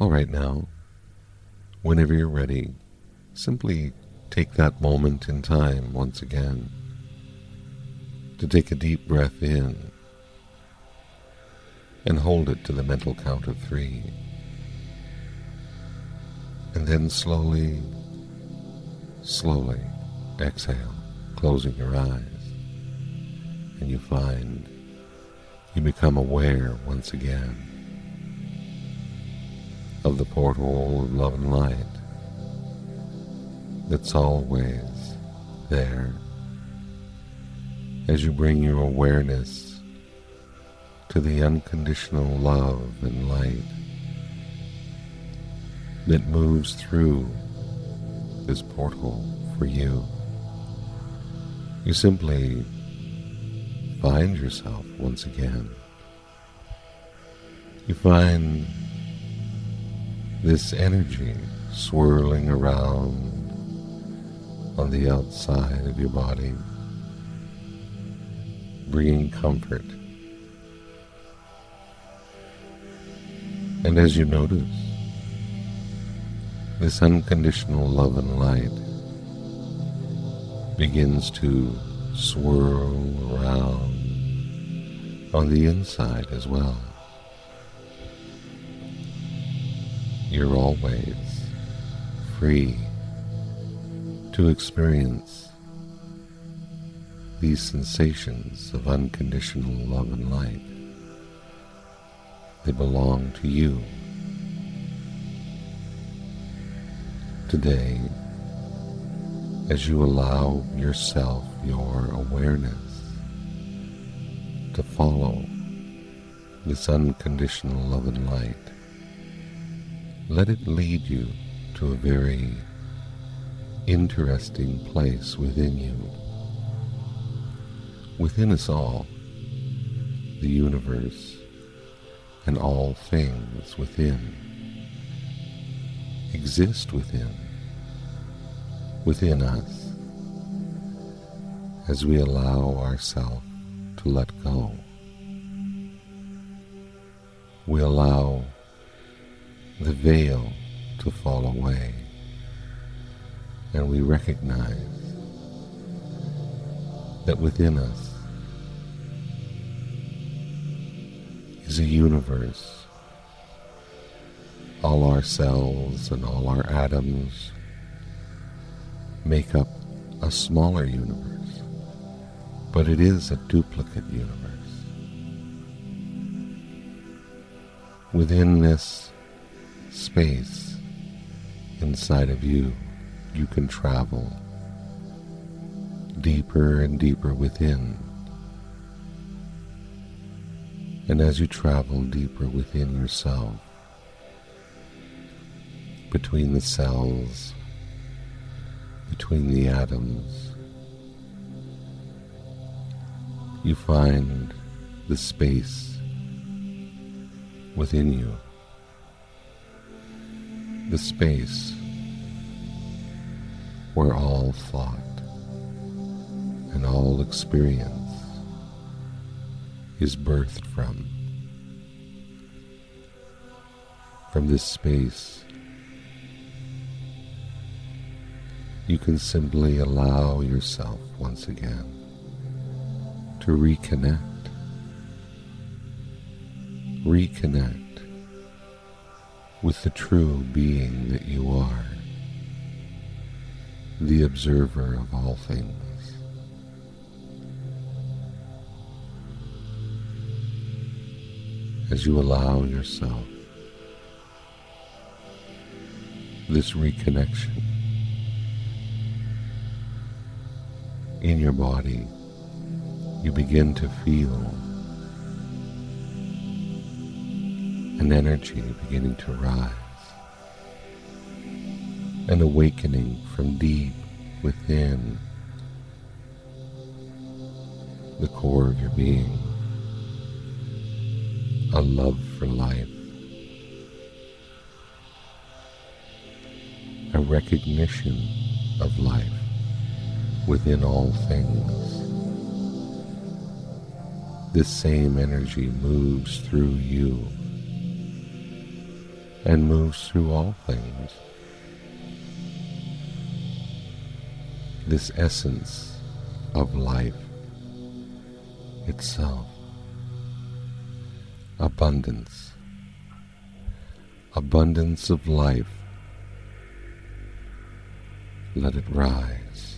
All right, now, whenever you're ready, simply take that moment in time once again to take a deep breath in and hold it to the mental count of 3. And then slowly, slowly exhale, closing your eyes. And you find you become aware once again of the portal of love and light that's always there as you bring your awareness to the unconditional love and light that moves through this portal for you. You simply find yourself once again. You find this energy swirling around on the outside of your body, bringing comfort. And as you notice, this unconditional love and light begins to swirl around on the inside as well. You're always free to experience these sensations of unconditional love and light. They belong to you. Today, as you allow yourself, your awareness, to follow this unconditional love and light, let it lead you to a very interesting place within you. Within us all, the universe and all things within exist within us, as we allow ourselves to let go. We allow the veil to fall away, and we recognize that within us is a universe. All our cells and all our atoms make up a smaller universe, but it is a duplicate universe. Within this space inside of you, you can travel deeper and deeper within. And as you travel deeper within yourself, between the cells, between the atoms, you find the space within you, the space where all thought and all experience is birthed from. From this space, you can simply allow yourself once again to reconnect with the true being that you are, the observer of all things. As you allow yourself this reconnection in your body, you begin to feel an energy beginning to rise, an awakening from deep within the core of your being, a love for life, a recognition of life within all things. This same energy moves through you and moves through all things. This essence of life itself, abundance, abundance of life. Let it rise.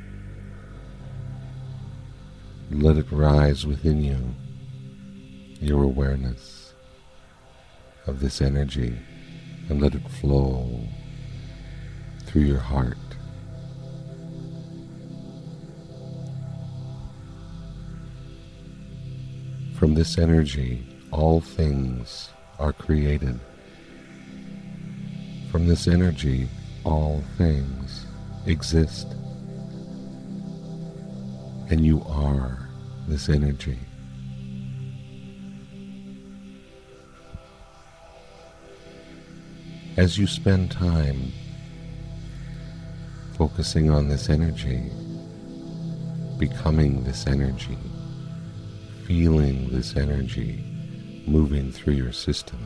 Let it rise within you, your awareness of this energy, and let it flow through your heart. From this energy, all things are created. From this energy, all things exist. And you are this energy. As you spend time focusing on this energy, becoming this energy, feeling this energy moving through your system,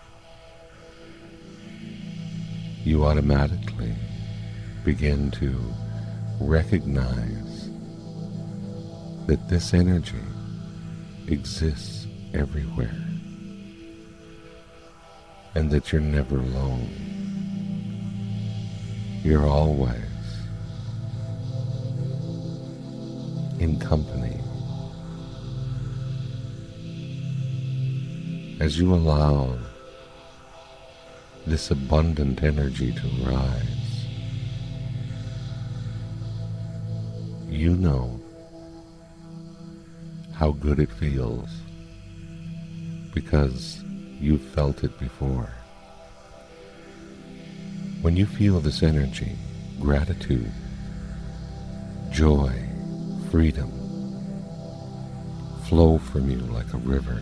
you automatically begin to recognize that this energy exists everywhere and that you're never alone. You're always in company. As you allow this abundant energy to rise, you know how good it feels because you've felt it before. When you feel this energy, gratitude, joy, freedom flow from you like a river.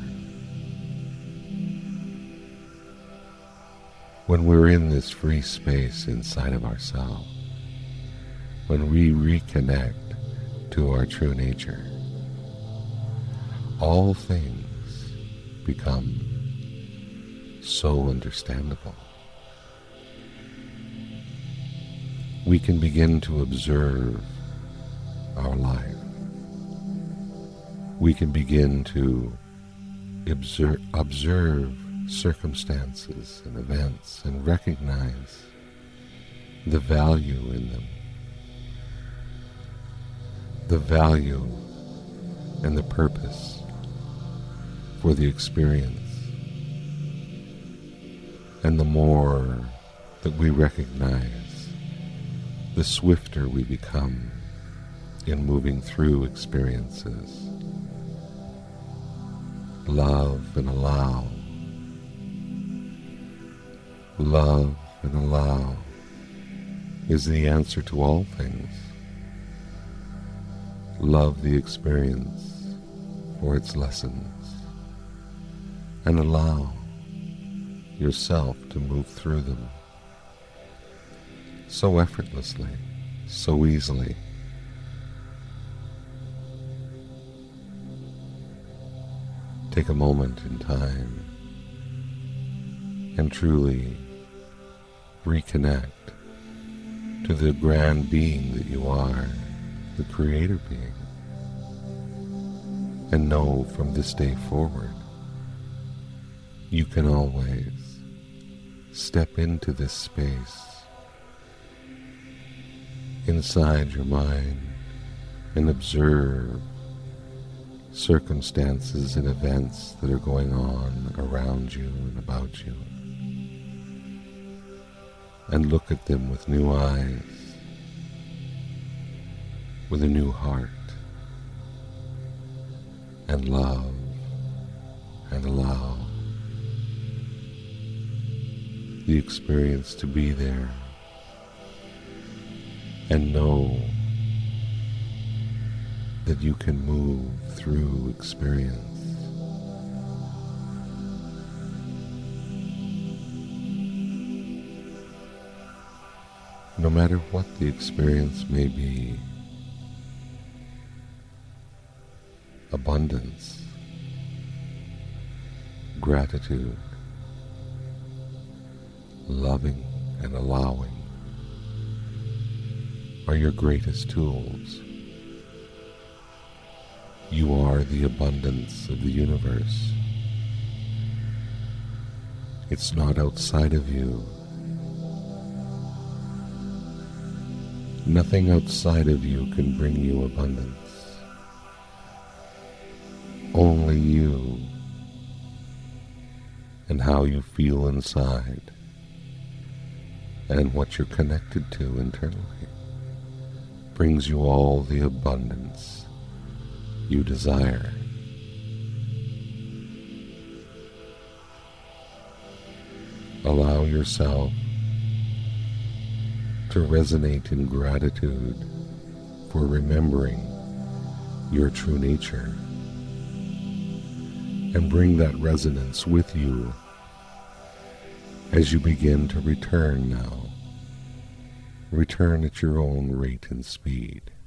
When we're in this free space inside of ourselves, when we reconnect to our true nature, all things become so understandable. We can begin to observe our life. We can begin to observe circumstances and events and recognize the value in them, the value and the purpose for the experience. And the more that we recognize, the swifter we become in moving through experiences. Love and allow. Love and allow is the answer to all things. Love the experience for its lessons, and allow yourself to move through them so effortlessly, so easily. Take a moment in time and truly reconnect to the grand being that you are, the creator being, and know from this day forward you can always step into this space inside your mind and observe circumstances and events that are going on around you and about you, and look at them with new eyes, with a new heart, and love and allow the experience to be there, and know that you can move through experience. No matter what the experience may be, abundance, gratitude, loving, and allowing are your greatest tools. You are the abundance of the universe. It's not outside of you. Nothing outside of you can bring you abundance. Only you and how you feel inside and what you're connected to internally brings you all the abundance you desire. Allow yourself to resonate in gratitude for remembering your true nature, and bring that resonance with you as you begin to return now. Return at your own rate and speed.